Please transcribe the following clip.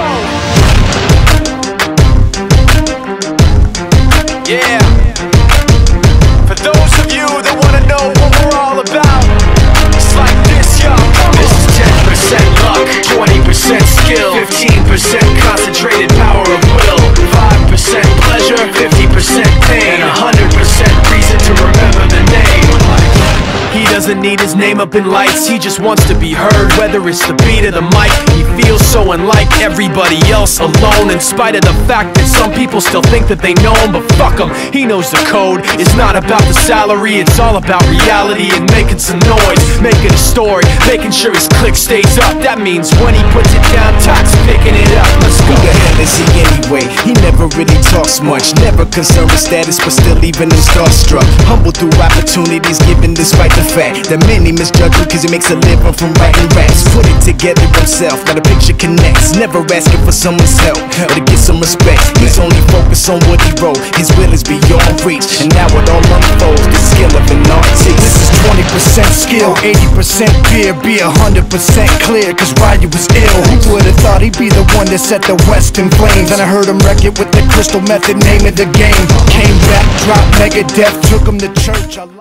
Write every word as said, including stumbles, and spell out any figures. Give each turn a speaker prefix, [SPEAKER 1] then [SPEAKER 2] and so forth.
[SPEAKER 1] go. Yeah. For those of you that wanna know what we're all about, it's like this, yo.
[SPEAKER 2] This is ten percent luck, twenty percent skill, fifteen percent concentrated power of will, five percent pleasure, fifty percent pain, and one hundred percent reason to remember the name. He doesn't need his name up in lights, he just wants to be heard, whether it's the beat or the mic. He feels so unlike everybody else, alone, in spite of the fact that some people still think that they know him. But fuck him, he knows the code. It's not about the salary, it's all about reality and making some noise, making a story, making sure his click stays up. That means when he puts it down, Tox picking it up. Let's go.
[SPEAKER 3] Who the hell is he anyway? He never really talks much, never concerned with status, but still even him starstruck. Humble through opportunities given despite the fact that many misjudge him cause he makes a living from writing raps. Put it together himself, got a picture connects, never asking for someone's help or to get some respect. He's only focused on what he wrote, his will is beyond reach, and now it all unfolds, the skill of an artist.
[SPEAKER 4] This is twenty percent skill, eighty percent fear, be one hundred percent clear, cause Ryu was ill. Who would've thought he'd be the one that set the West in flames? And I heard him wreck it with the Crystal Method, name of the game. Came back, dropped Megadeth, took him to church. I